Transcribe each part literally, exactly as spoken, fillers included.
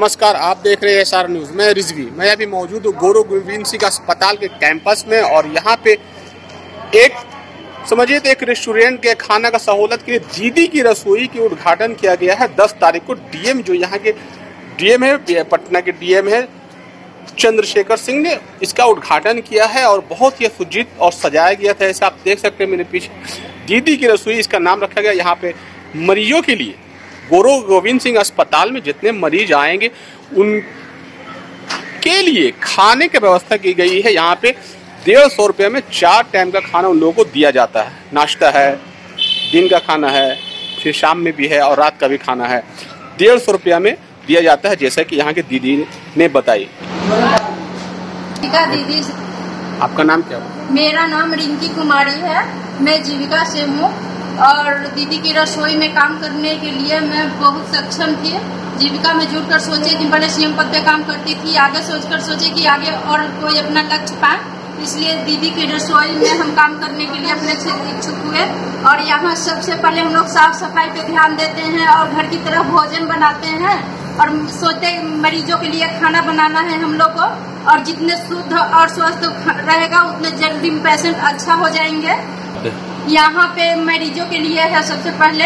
नमस्कार, आप देख रहे हैं एस आर न्यूज। मैं रिजवी, मैं अभी मौजूद हूँ गौरव गोविंद सिंह अस्पताल के कैंपस में और यहाँ पे एक समझिए तो एक रेस्टोरेंट के खाना का सहूलत के लिए दीदी की रसोई की उद्घाटन किया गया है। दस तारीख को डीएम जो यहाँ के डीएम है, पटना के डीएम है चंद्रशेखर सिंह ने इसका उद्घाटन किया है और बहुत ही सुजीत और सजाया गया था। ऐसे आप देख सकते हैं मेरे पीछे दीदी की रसोई इसका नाम रखा गया। यहाँ पे मरीजों के लिए गौरव गोविंद सिंह अस्पताल में जितने मरीज आएंगे उनके लिए खाने की व्यवस्था की गई है। यहाँ पे डेढ़ सौ रुपये में चार टाइम का खाना उन लोगों को दिया जाता है। नाश्ता है, दिन का खाना है, फिर शाम में भी है और रात का भी खाना है। डेढ़ सौ रुपया में दिया जाता है, जैसा कि यहाँ की दीदी ने बताई। दीदी, आपका नाम क्या है? मेरा नाम रिंकी कुमारी है, मैं जीविका से हूँ और दीदी की रसोई में काम करने के लिए मैं बहुत सक्षम थी। जीविका में जुड़कर सोचे कि बड़े सीएम पद पे काम करती थी, आगे सोचकर सोचे कि आगे और कोई अपना लक्ष्य पाए, इसलिए दीदी की रसोई में हम काम करने के लिए अपने से इच्छुक हुए। और यहाँ सबसे पहले हम लोग साफ सफाई पे ध्यान देते हैं और घर की तरह भोजन बनाते हैं और सोचते मरीजों के लिए खाना बनाना है हम लोग को। और जितने शुद्ध और स्वस्थ रहेगा उतने जल्दी पेशेंट अच्छा हो जाएंगे। यहाँ पे मरीजों के लिए है सबसे पहले,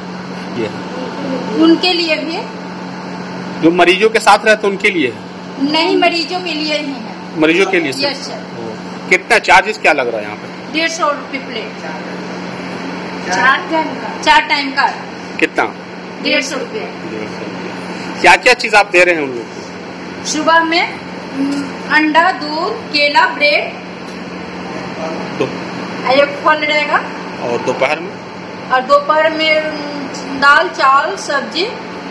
उनके लिए भी जो मरीजों के साथ रहते उनके लिए नहीं, मरीजों के लिए ही है। मरीजों के लिए यस सर। कितना चार्जेस क्या लग रहा है यहाँ पे? डेढ़ सौ रुपये प्लेट, चार टाइम का चार टाइम का कितना? डेढ़ सौ रुपये। क्या क्या चीज आप दे रहे हैं उन लोग को? सुबह में अंडा, दूध, केला, ब्रेड, तो एक फल रहेगा। और दोपहर में? और दोपहर में दाल, चावल, सब्जी।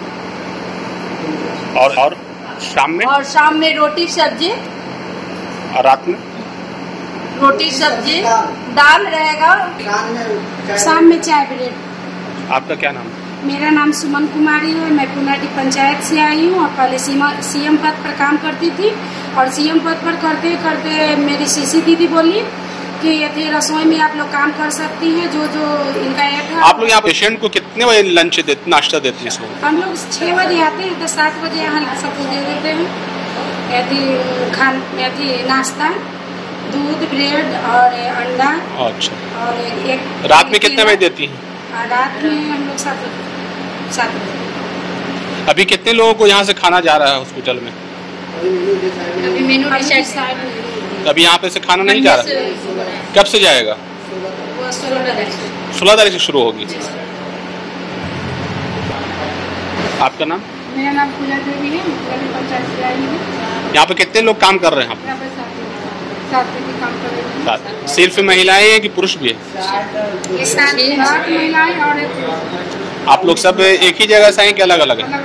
और और शाम में? और शाम में रोटी सब्जी। और रात में? रोटी सब्जी, दाल रहेगा। शाम में चाय ब्रेड। आपका क्या नाम है? मेरा नाम सुमन कुमारी है, मैं पुनाटी पंचायत से आई हूँ और पहले सीएम पद पर काम करती थी। और सीएम पद पर करते करते मेरी सीसी दीदी बोली कि ये रसोई में आप लोग काम कर सकती हैं, जो जो इनका ऐप है। आप लोग यहाँ पेशेंट को कितने बजे लंच देते, नाश्ता देते हैं इसको? हम लोग छः बजे आते हैं तो सात बजे यहाँ सबको दे देते हैं। यदि खान यदि नाश्ता, दूध, ब्रेड और अंडा। अच्छा। और एक रात में कितने बजे देती हैं? रात में हम लोग सात बजे सात बजे। अभी कितने लोगों को यहाँ से खाना जा रहा है हॉस्पिटल में? अभी मेनू डिसाइड, अभी यहाँ पे से खाना नहीं जा रहा? कब से जाएगा? सोलह तारीख से शुरू होगी। आपका नाम? मेरा नाम पूजा देवी है, पंचायत से आई हूँ। यहाँ पे कितने लोग काम कर रहे हैं? आप काम कर रहे हैं। सिर्फ महिलाएं हैं कि पुरुष भी है? महिलाएं और एक। आप लोग सब एक ही जगह से हैं कि अलग अलग है?